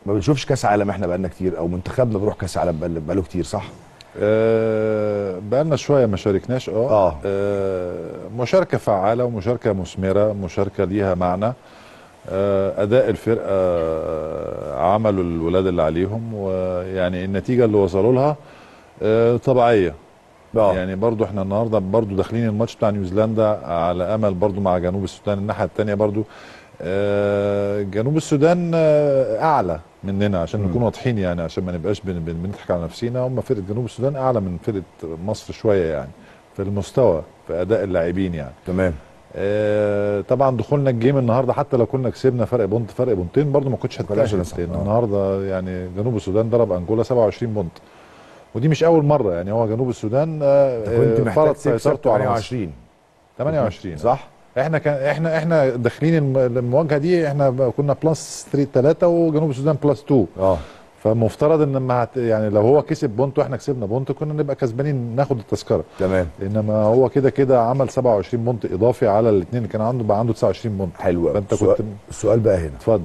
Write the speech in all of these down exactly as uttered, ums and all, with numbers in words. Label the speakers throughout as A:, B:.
A: ما بنشوفش كاس عالم احنا بقالنا كتير، او منتخبنا بيروح كاس عالم بقاله بقاله كتير، صح؟
B: أه بقالنا شويه ما شاركناش. اه,
A: آه.
B: آه مشاركه فعاله ومشاركه مثمره، مشاركه ليها معنى. آه اداء الفرقه آه عملوا الولاد اللي عليهم، ويعني النتيجه اللي وصلوا لها آه طبيعيه.
A: اه
B: يعني برضو احنا النهارده برضو داخلين الماتش بتاع نيوزيلندا على امل برضو مع جنوب السودان الناحيه الثانيه برضو. آه جنوب السودان آه اعلى مننا عشان
A: مم.
B: نكون واضحين، يعني عشان ما نبقاش بن- بن- بنضحك على نفسينا. هم فرقه جنوب السودان اعلى من فرقه مصر شويه يعني في المستوى، في اداء اللاعبين يعني.
A: تمام.
B: آه طبعا دخولنا الجيم النهارده حتى لو كنا كسبنا فرق بونت فرق بونتين برضو ما كنتش
A: كناش
B: هتتاهل،
A: لسه.
B: لان
A: آه.
B: النهارده يعني جنوب السودان ضرب انجولا سبعة وعشرين بونت، ودي مش اول مره. يعني هو جنوب السودان
A: انت كنت
B: آه،
A: محتاج
B: فرض
A: تكسب
B: سيطرته على
A: ثمانية
B: مصر.
A: وعشرين.
B: ثمانية وعشرين
A: صح؟
B: احنا كان احنا احنا داخلين الم- المواجهه دي، احنا ب- كنا بلس ثلاثة وجنوب السودان بلس اتنين.
A: اه
B: فمفترض ان لما هت يعني لو هو كسب بونت واحنا كسبنا بونت كنا نبقى كسبانين ناخد التذكره.
A: تمام.
B: انما هو كده كده عمل سبعة وعشرين بونت اضافي على الاثنين اللي كان عنده، بقى عنده تسعة وعشرين بونت.
A: حلو قوي.
B: فانت
A: السؤال,
B: كنت
A: السؤال بقى هنا،
B: اتفضل.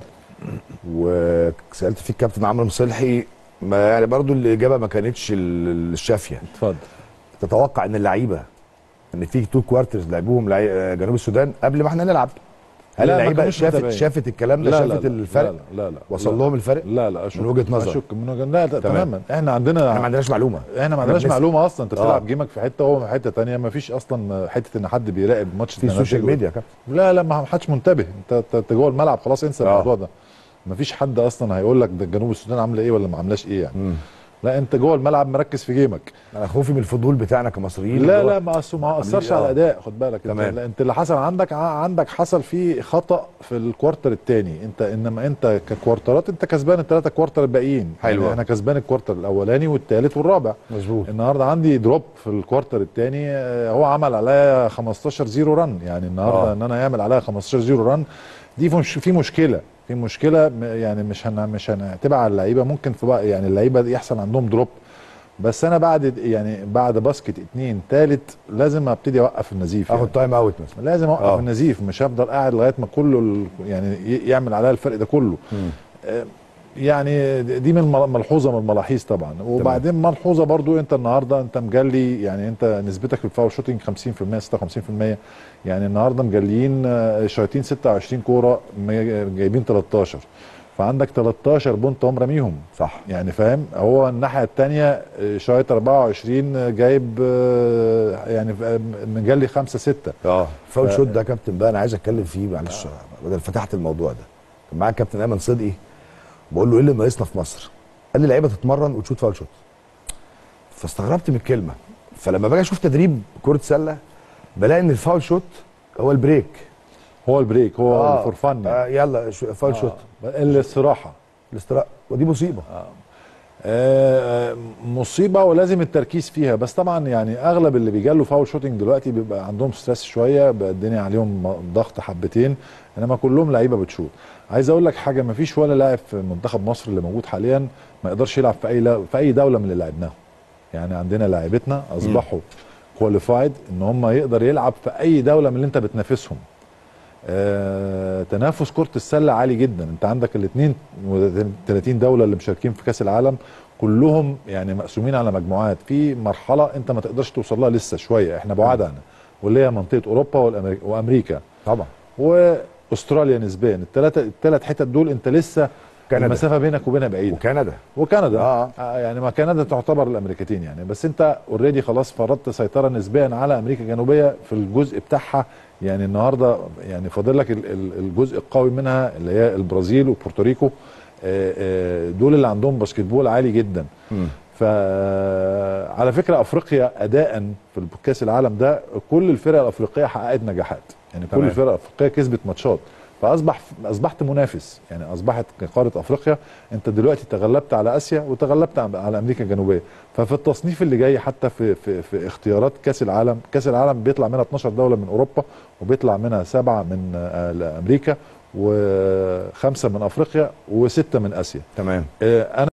A: وسالت فيه الكابتن عمرو مصلحي، ما يعني برضو الاجابه ما كانتش ال- الشافيه.
B: اتفضل.
A: تتوقع ان اللعيبه ان في تو كوارترز لعبوهم لعي- جنوب السودان قبل ما احنا نلعب، هل
B: لا، ما
A: اللعيبه
B: كانوش
A: شافت
B: متابعين.
A: شافت الكلام ده؟
B: لا
A: شافت
B: لا لا
A: الفرق؟
B: لا لا لا
A: وصل
B: لا
A: لهم الفرق؟
B: لا لا اشك
A: من وجهه نظر.
B: اشك من وجهه لا لا تماما. احنا عندنا
A: احنا ما عندناش معلومه.
B: احنا ما عندناش
A: بنسأل.
B: معلومه اصلا. انت بتلعب
A: آه.
B: جيمك في حته وهو في حته ثانيه، ما فيش اصلا حته ان حد بيراقب ماتش
A: في السوشيال ميديا يا كابتن.
B: لا لا ما حدش منتبه. انت انت أنت جوه الملعب خلاص، انسى
A: آه.
B: الموضوع ده. ما فيش حد اصلا هيقول لك ده جنوب السودان عامله ايه ولا ما عاملاش ايه يعني.
A: مم.
B: لا انت جوه الملعب مركز في جيمك.
A: انا خوفي من الفضول بتاعنا كمصريين.
B: لا
A: اللي هو
B: لا ما أص- ما اثرش
A: عاملين-
B: على
A: آه.
B: الاداء. خد بالك انت,
A: تمام.
B: لا، انت اللي حصل عندك ع- عندك حصل فيه خطا في الكوارتر الثاني. انت انما انت ككوارترات انت كسبان الثلاثه كوارتر الباقيين.
A: حلو.
B: يعني احنا كسبان الكوارتر الاولاني والثالث والرابع.
A: مظبوط.
B: النهارده عندي دروب في الكوارتر الثاني، هو عمل عليا خمستاشر زيرو رن. يعني النهارده
A: آه.
B: ان انا يعمل عليا خمستاشر زيرو رن دي مش في مشكله في مشكله م- يعني مش هن مش هنعتبر على اللعيبه. ممكن في بقى يعني اللعيبه يحصل عندهم دروب، بس انا بعد يعني بعد باسكت اتنين تالت لازم ابتدي اوقف النزيف.
A: اخد
B: يعني
A: تايم اوت مثلا.
B: لازم اوقف
A: آه.
B: النزيف، مش هفضل قاعد لغايه ما كله ال- يعني ي- يعمل عليا الفرق ده كله.
A: مم.
B: آه، يعني دي من مل- ملحوظه من الملاحظ طبعا. وبعدين ملحوظه برضو، انت النهارده انت مجلي يعني انت نسبتك في الفاول شوتنج خمسين في المية ستة وخمسين في المية. يعني النهارده مجليين آه، شايطين ستة وعشرين كوره م- جايبين تلتاشر، فعندك تلتاشر بونت هم راميهم.
A: صح.
B: يعني فاهم. هو الناحيه الثانيه شايط اربعة وعشرين جايب آه، يعني آه، مجلي خمسة ستة.
A: اه فاول
B: ف-
A: شوت ده يا كابتن بقى انا عايز اتكلم فيه، معلش بدل فتحت الموضوع ده. كان معايا كابتن ايمن صدقي، بقول له ايه اللي ناقصنا في مصر؟ قال لي اللعيبه تتمرن وتشوت فاول شوت. فاستغربت من الكلمه. فلما باجي اشوف تدريب كره سله بلاقي ان الفاول شوت هو البريك.
B: هو البريك هو
A: آه.
B: الفور فن يعني.
A: آه يلا شو- فاول
B: آه.
A: شوت
B: الاستراحه
A: الاستراء، ودي مصيبه.
B: آه، مصيبه ولازم التركيز فيها. بس طبعا يعني اغلب اللي بيجالوا فاول شوتنج دلوقتي بيبقى عندهم ستريس شويه، بقى الدنيا عليهم ضغط حبتين، انما كلهم لعيبه بتشوط. عايز اقول لك حاجه، ما فيش ولا لاعب في منتخب مصر اللي موجود حاليا ما يقدرش يلعب في اي لا- في اي دوله من اللي لعبناهم. يعني عندنا لاعيبتنا اصبحوا كواليفايد ان هم يقدر يلعب في اي دوله من اللي انت بتنافسهم. آه، تنافس كرة السلة عالي جدا. انت عندك ال اثنين وثلاثين دولة اللي مشاركين في كأس العالم كلهم يعني مقسومين على مجموعات في مرحلة انت ما تقدرش توصل لها لسه شوية. احنا بعاد عنها، واللي هي منطقة اوروبا والأمريكا وامريكا
A: طبعا.
B: واستراليا نسبيا. الثلاثة الثلاث حتت دول انت لسه
A: كندا.
B: المسافة بينك وبينها بعيدة.
A: وكندا.
B: وكندا
A: آه.
B: آه يعني ما كندا تعتبر الامريكتين يعني. بس انت اوريدي خلاص فرضت سيطره نسبيا على امريكا الجنوبيه في الجزء بتاعها. يعني النهارده يعني فاضل لك ال- ال- الجزء القوي منها اللي هي البرازيل وبورتوريكو. آه، آه، دول اللي عندهم باسكتبول عالي جدا.
A: مم.
B: فعلى فكره افريقيا اداء في كاس العالم ده كل الفرق الافريقيه حققت نجاحات. يعني كل
A: تمام.
B: الفرق الافريقيه كسبت ماتشات، فاصبح اصبحت منافس. يعني اصبحت قاره افريقيا انت دلوقتي تغلبت على اسيا وتغلبت على امريكا الجنوبيه. ففي التصنيف اللي جاي حتى في في في اختيارات كاس العالم، كاس العالم بيطلع منها اتناشر دوله من اوروبا، وبيطلع منها سبعه من آه، امريكا، وخمسه من افريقيا، وسته من اسيا.
A: تمام.
B: آه، انا